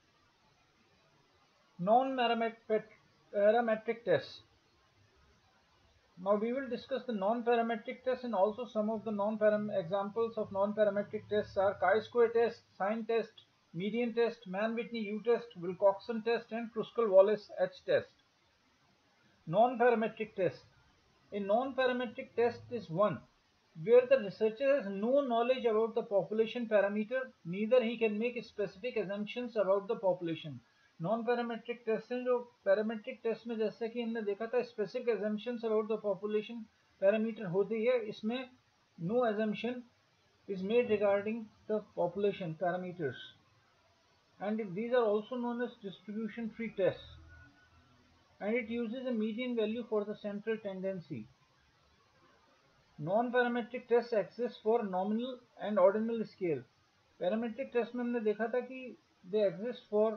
Non-parametric tests. Now we will discuss the non-parametric tests, and also some of the non-param examples of non-parametric tests are chi-square test, sign test, median test, Mann-Whitney U-test, Wilcoxon test, and Kruskal-Wallis H test. Non-parametric test. A non-parametric test is one where the researcher has no knowledge about the population parameter, neither he can make specific assumptions about the population. Non parametric test हैं जो parametric test में जैसे कि हमने देखा था specific assumptions about the population parameter होती है, इसमें no assumption is made regarding the population parameters, and these are also known as distribution tree tests, and it uses a median value for the central tendency. Non-parametric tests exist for nominal and ordinal scale. Parametric test में हमने देखा था कि they exist for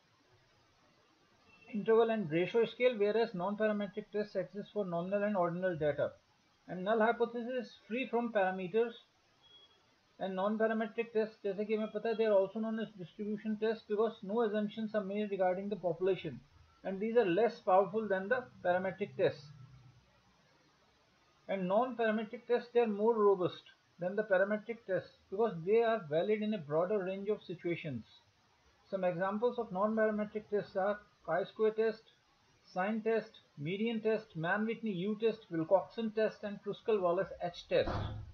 interval and ratio scale, whereas non-parametric tests exist for nominal and ordinal data. And null hypothesis is free from parameters. And non-parametric tests, जैसे कि हमें पता है, they are also known as distribution tests because no assumptions are made regarding the population, and these are less powerful than the parametric tests. And non-parametric tests, they are more robust than the parametric tests because they are valid in a broader range of situations. Some examples of non-parametric tests are chi-square test, sign test, median test, Mann-Whitney U test, Wilcoxon test, and Kruskal-Wallis H test.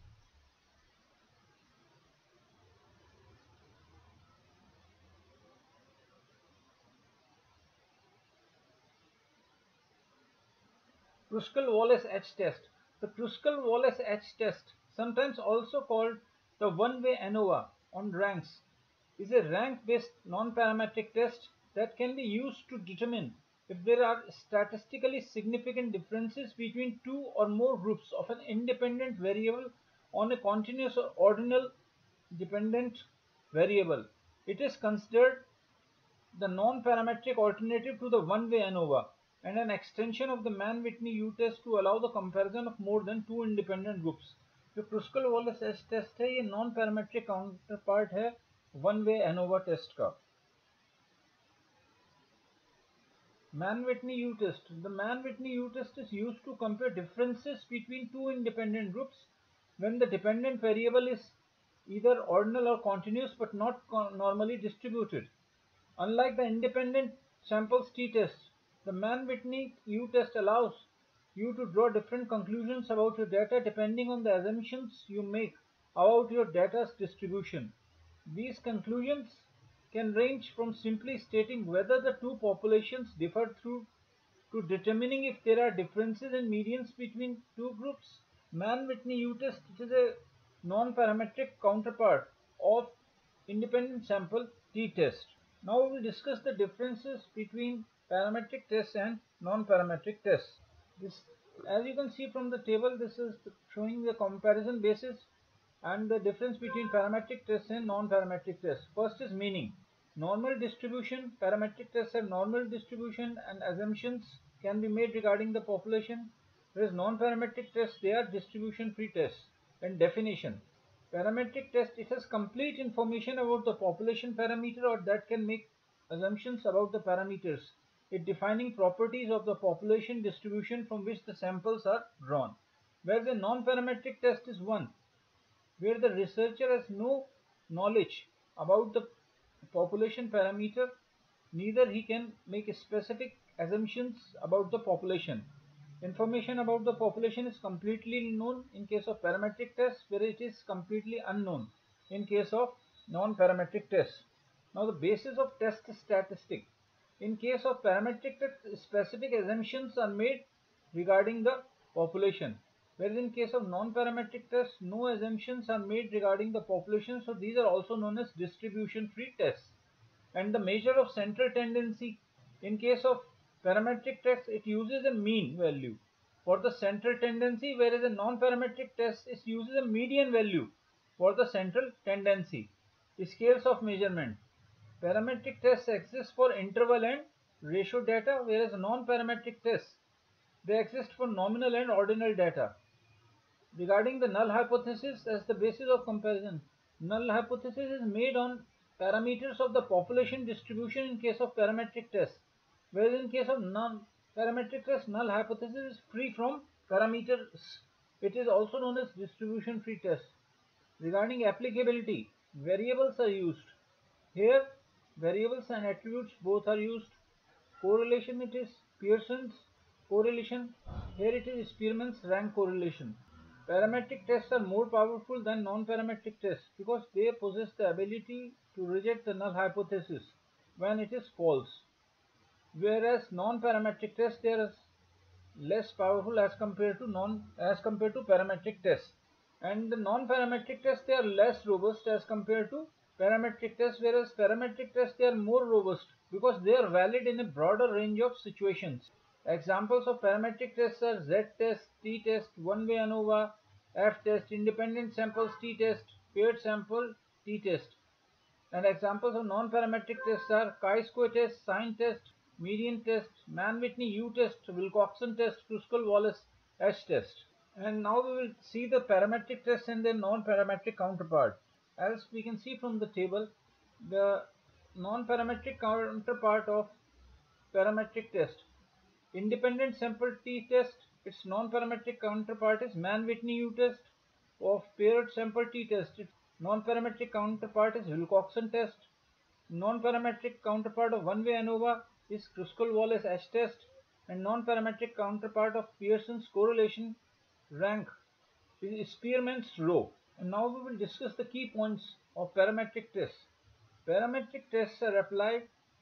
Kruskal-Wallis H test. The Kruskal-Wallis H test, sometimes also called the one-way ANOVA on ranks, is a rank-based non-parametric test that can be used to determine if there are statistically significant differences between two or more groups of an independent variable on a continuous or ordinal dependent variable. It is considered the non-parametric alternative to the one-way ANOVA and an extension of the Mann-Whitney U test to allow the comparison of more than two independent groups. जो Kruskal-Wallis H test है ये non parametric counterpart है one way ANOVA test का. Mann-Whitney U test. The Mann-Whitney U test is used to compare differences between two independent groups when the dependent variable is either ordinal or continuous but not normally distributed. Unlike the independent samples t-test, the Mann-Whitney U test allows you to draw different conclusions about your data depending on the assumptions you make about your data's distribution. These conclusions can range from simply stating whether the two populations differ through to determining if there are differences in medians between two groups. Mann-Whitney U test is a non-parametric counterpart of independent sample t-test. Now we will discuss the differences between parametric tests and non-parametric tests. This, as you can see from the table, this is showing the comparison basis and the difference between parametric tests and non-parametric tests. First is meaning. Normal distribution. Parametric tests have normal distribution and assumptions can be made regarding the population, whereas non-parametric tests, they are distribution-free tests. And definition. Parametric test, it has complete information about the population parameter or that can make assumptions about the parameters, it defining properties of the population distribution from which the samples are drawn. Whereas a non-parametric test is one where the researcher has no knowledge about the population parameter, neither he can make specific assumptions about the population. Information about the population is completely known in case of parametric tests, where it is completely unknown in case of non-parametric tests. Now the basis of test statistic. In case of parametric tests, specific assumptions are made regarding the population, whereas in case of non-parametric tests, no assumptions are made regarding the population, so these are also known as distribution-free tests. And the measure of central tendency. In case of parametric test, it uses a mean value for the central tendency, whereas a non-parametric test is uses a median value for the central tendency. Scales of measurement. Parametric tests exist for interval and ratio data, whereas non-parametric tests, they exist for nominal and ordinal data. Regarding the null hypothesis as the basis of comparison, null hypothesis is made on parameters of the population distribution in case of parametric tests, whereas in case of non-parametric tests, null hypothesis is free from parameters. It is also known as distribution-free test. Regarding applicability, variables are used. Here, variables and attributes both are used. Correlation, it is Pearson's correlation. Here it is Spearman's rank correlation. Parametric tests are more powerful than non-parametric tests because they possess the ability to reject the null hypothesis when it is false, whereas non-parametric tests, they are less powerful as compared to non as compared to parametric tests, and the non-parametric tests, they are less robust as compared to parametric tests, whereas parametric tests, they are more robust because they are valid in a broader range of situations. Examples of parametric tests are Z-test, T-test, one-way ANOVA, F-test, independent samples T-test, paired sample T-test. And examples of non-parametric tests are chi-square test, sign test, median test, Mann-Whitney U test, Wilcoxon test, Kruskal-Wallis H test. And now we will see the parametric tests and their non-parametric counterpart. As we can see from the table, the non-parametric counterpart of parametric test. Independent sample t-test, its non-parametric counterpart is Mann-Whitney U test. of paired sample t-test. Its non-parametric counterpart is Wilcoxon test. Non-parametric counterpart of one-way ANOVA is Kruskal-Wallis H-test, and non-parametric counterpart of Pearson's correlation rank is Spearman's rho. And now we will discuss the key points of parametric tests. Parametric tests are applied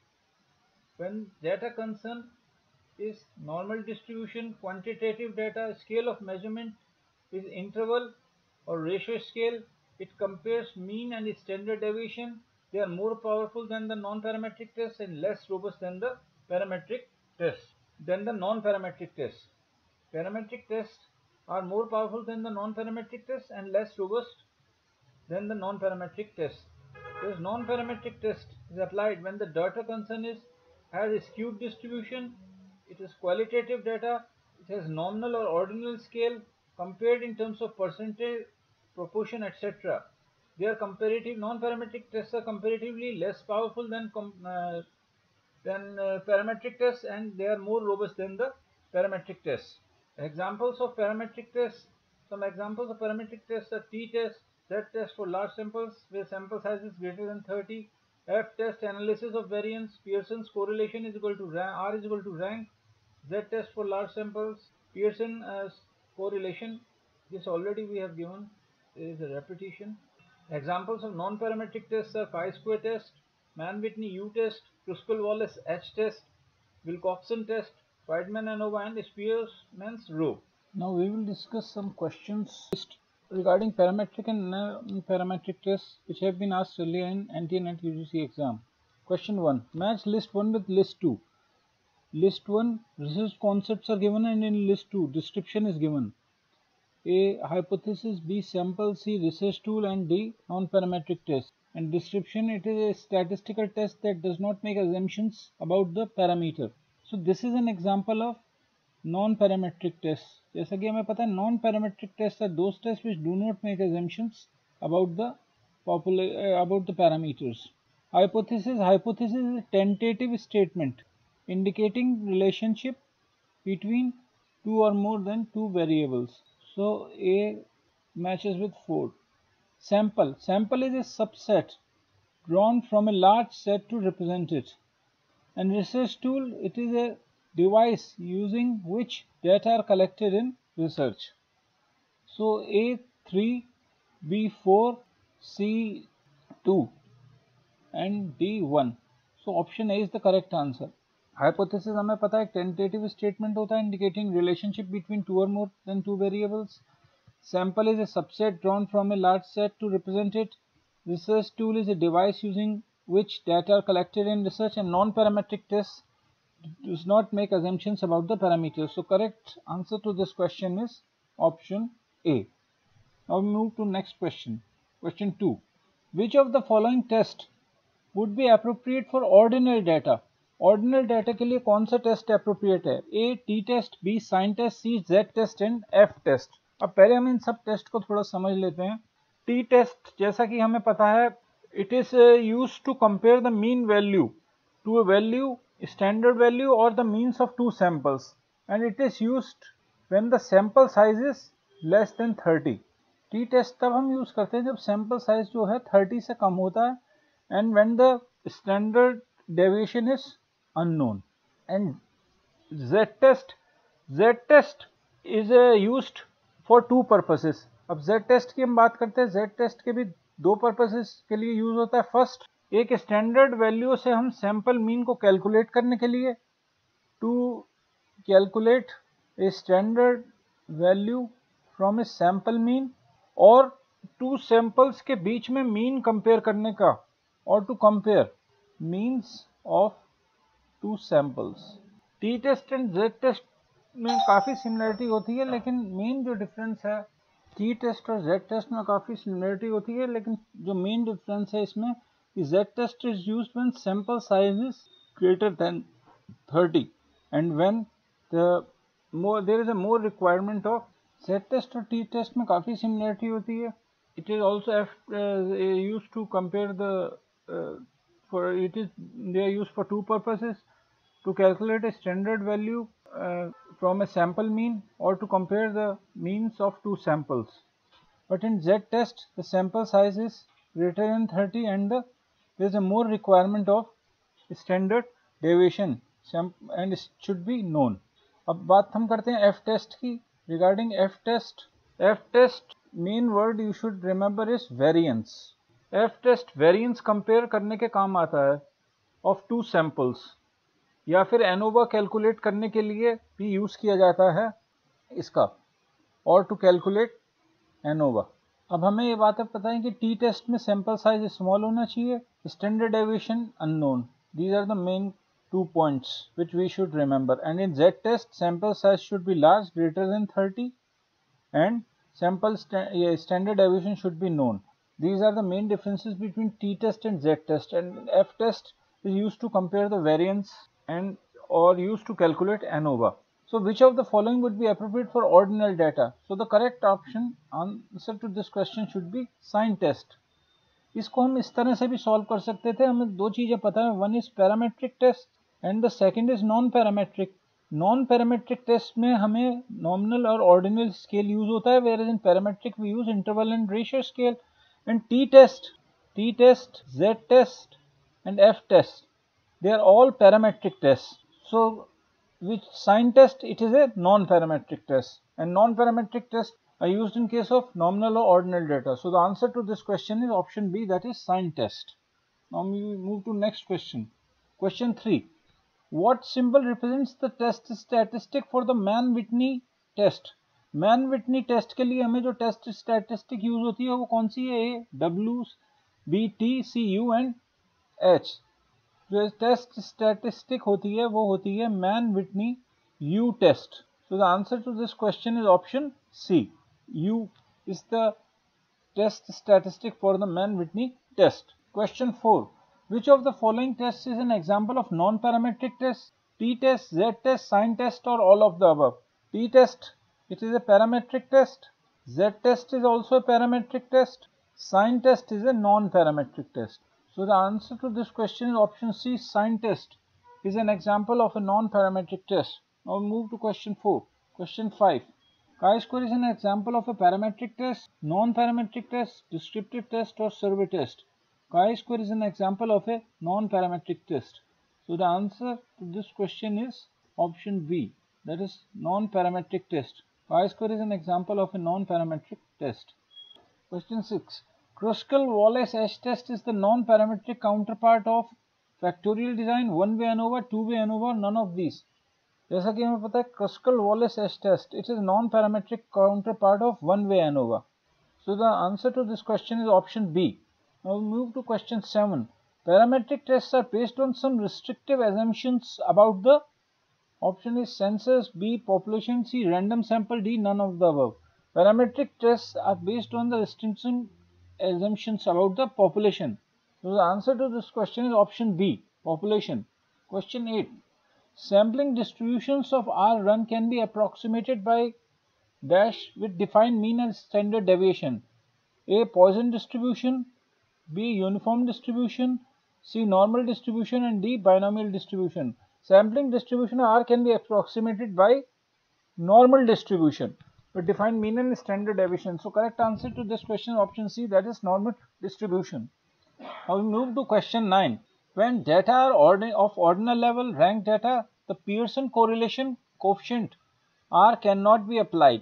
when data concern is normal distribution, quantitative data, scale of measurement is interval or ratio scale. It compares mean and standard deviation. They are more powerful than the non-parametric tests and less robust than the parametric tests. Than the non-parametric tests. Parametric tests are more powerful than the non-parametric tests and less robust than the non-parametric tests. This non-parametric test is applied when the data concern is has a skewed distribution, it is qualitative data, it has nominal or ordinal scale, compared in terms of percentage, proportion, et cetera. They are comparative. Non-parametric tests are comparatively less powerful than uh, than uh, parametric tests, and they are more robust than the parametric tests. Examples of parametric tests. Some examples of parametric tests are t-test, z-test for large samples where sample size is greater than thirty, f-test analysis of variance, Pearson's correlation is equal to rank, R is equal to rank, z-test for large samples, Pearson uh, correlation. This already we have given. There is a repetition. Examples of non-parametric tests are chi-square test, Mann-Whitney U-test, Kruskal-Wallis H-test, Wilcoxon test, Weidman ANOVA, and Spearman's rho. Now we will discuss some questions regarding parametric and non-parametric tests which have been asked earlier in N T A NET U G C exam. Question one. Match list one with list two. List one, research concepts are given, and in list two, description is given. A. Hypothesis, B. Sample, C. Research tool, and D. Non-parametric test. And description, it is a statistical test that does not make assumptions about the parameter. So this is an example of non-parametric tests. जैसा कि हमें पता है, non-parametric tests are those tests which do not make assumptions about the popula uh, about the parameters. Hypothesis, hypothesis is a tentative statement indicating relationship between two or more than two variables. So A matches with four. Sample, sample is a subset drawn from a large set to represent it. And research tool, it is a device using which data are collected in research. So A three, B four, C two, and D one. So option A is the correct answer. Hypothesis हमें पता है tentative statement होता है indicating relationship between two or more than two variables. Sample is a subset drawn from a large set to represent it. Research tool is a device using which data are collected in research, and non-parametric tests does not make assumptions about the parameters. So correct answer to this question is option A. Now we move to next question. Question two. Which of the following test would be appropriate for ordinal data? Ordinal data के लिए कौन सा test appropriate है? A. T test, B. Sign test, C. Z test and F test. अब पहले हम इन सब test को थोड़ा समझ लेते हैं. T test जैसा कि हमें पता है, it is used to compare the mean value to a value, standard value or the means of two samples, and it is used when the sample size is less than thirty. T test तब हम use करते हैं जब sample size जो है thirty से कम होता है, and when the standard deviation is unknown. And Z test, Z test is uh, used for two purposes. अब Z test की हम बात करते हैं. Z test के भी दो purposes के लिए यूज होता है. फर्स्ट, एक स्टैंडर्ड वैल्यू से हम सैंपल मीन को कैलकुलेट करने के लिए, to calculate a standard value from a sample mean, और टू सैंपल्स के बीच में मीन कंपेयर करने का, और to compare means of two samples. T test and Z test में काफ़ी सिमिलरिटी होती है, लेकिन मेन जो डिफरेंस है टी टेस्ट और जेड टेस्ट में काफ़ी सिमिलरिटी होती है, लेकिन जो मेन डिफरेंस है इसमें कि Z test is used when sample size is greater than thirty and when the more there is a more requirement of. Z test और टी टेस्ट में काफ़ी सिमिलरिटी होती है. It is also used to compare the for it is they are used for two purposes: to calculate a standard value uh, from a sample mean, or to compare the means of two samples. but in Z-test the sample size is greater than thirty and the there is a more requirement of standard deviation and it should be known. अब बात हम करते हैं F test की. Regarding F test, F test main word you should remember is variance. F test variance compare करने के काम आता है of two samples, या फिर ANOVA कैलकुलेट करने के लिए भी यूज किया जाता है इसका, और टू कैलकुलेट ANOVA. अब हमें ये बात पता है कि टी टेस्ट में सैंपल साइज स्मॉल होना चाहिए, standard deviation unknown. These are the main two points which we should remember. And in Z test, sample size should be large, greater than thirty, and sample sta yeah, standard deviation should be known. These are the main differences between T test and Z test. And F test is used to compare the variance and or used to calculate ANOVA. So which of the following would be appropriate for ordinal data? So the correct option answer to this question should be sign test. इसको हम इस तरह से भी solve कर सकते थे. हमें दो चीज़ें पता है, one is parametric test and the second is non parametric. Non parametric test में हमें नॉमिनल और ऑर्डिनल स्केल यूज होता है, whereas in parametric we use interval and ratio scale. And T test, T test, Z test and F test, they are all parametric test. So which sign test, it is a non parametric test, and non parametric test are used in case of nominal or ordinal data. So the answer to this question is option B, that is sign test. Now we move to next question. Question three. What symbol represents the test statistic for the Mann-Whitney test? Mann-Whitney test के लिए हमें जो test statistic use होती है वो कौन सी है? A, W, B, T, C, U and H. जो test statistic होती है वो होती है Mann-Whitney U test. So the answer to this question is option C. U is the test statistic for the Mann-Whitney test. Question four. Which of the following tests is an example of non-parametric test? T test, Z test, sign test, or all of the above? T test, it is a parametric test. Z test is also a parametric test. Sign test is a non-parametric test. So the answer to this question is option C. Sign test is an example of a non-parametric test. Now we move to question four. Question five. Chi-square is an example of a parametric test, non-parametric test, descriptive test, or survey test. Chi-square is an example of a non-parametric test. So the answer to this question is option B, that is non-parametric test. Chi-square is an example of a non-parametric test. Question six. Kruskal-Wallis H test is the non-parametric counterpart of factorial design, one-way ANOVA, two-way ANOVA, none of these. जैसा कि हमें पता है Kruskal-Wallis H test, it is non-parametric counterpart of one-way ANOVA. So the answer to this question is option B. Now we move to question seven. Parametric tests are based on some restrictive assumptions about the, option is census, B population, C random sample, D none of the above. Parametric tests are based on the restriction assumptions about the population. So the answer to this question is option B, population. Question eight. Sampling distributions of R run can be approximated by dash with defined mean and standard deviation. A. Poisson distribution, B. Uniform distribution, C. Normal distribution, and D. Binomial distribution. Sampling distribution of R can be approximated by normal distribution with defined mean and standard deviation. So correct answer to this question is option C, that is normal distribution. Now we move to question nine. When data are ordin of ordinal level rank data, the Pearson correlation coefficient R cannot be applied.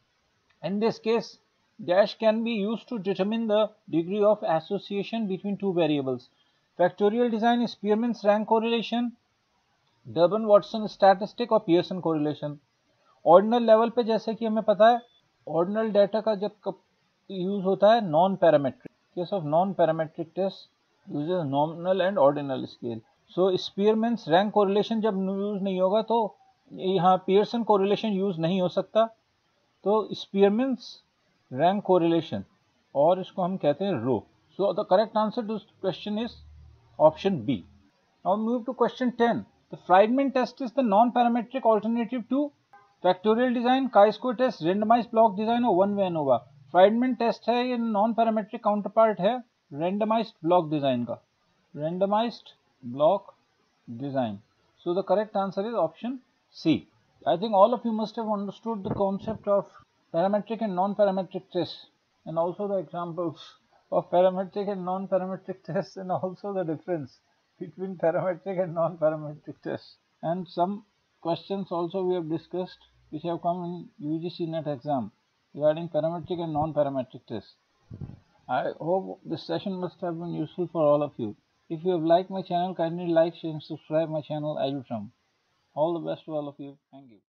In this case, dash can be used to determine the degree of association between two variables. Factorial design is Spearman's rank correlation, Durbin-Watson statistic और Pearson correlation. Ordinal level पे जैसे कि हमें पता है ordinal data का जब use होता है non parametric, case of non parametric test uses nominal and ordinal scale. So Spearman's rank correlation जब यूज नहीं होगा तो यहाँ Pearson correlation यूज नहीं हो सकता. तो Spearman's rank correlation और इसको हम कहते हैं rho. So the correct answer to this question is option B. Now move to question ten. The Friedman test is the non-parametric alternative to factorial design, chi-square test, randomized block design और one way ANOVA. Friedman test है, ये non-parametric counterpart है randomized block design का, randomized block design. So the correct answer is option C. I think all of you must have understood the concept of parametric and non-parametric tests, and also the examples of parametric and non-parametric tests, and also the difference between parametric and non-parametric tests. And some questions also we have discussed which have come in U G C NET exam regarding parametric and non-parametric tests. I hope this session must have been useful for all of you. If you have liked my channel, kindly like, share and subscribe my channel Agritrum. All the best to all of you. Thank you.